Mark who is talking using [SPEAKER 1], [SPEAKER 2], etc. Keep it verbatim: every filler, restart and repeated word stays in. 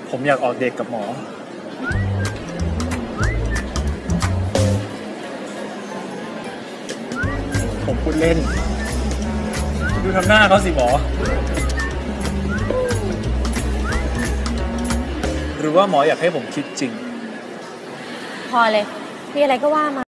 [SPEAKER 1] ผมอยากออกเดทกับหมอผมพูดเล่นดูทำหน้าเขาสิหมอหรือว่าหมออยากให้ผมคิดจริง
[SPEAKER 2] พอเลยมีอะไรก็ว่ามา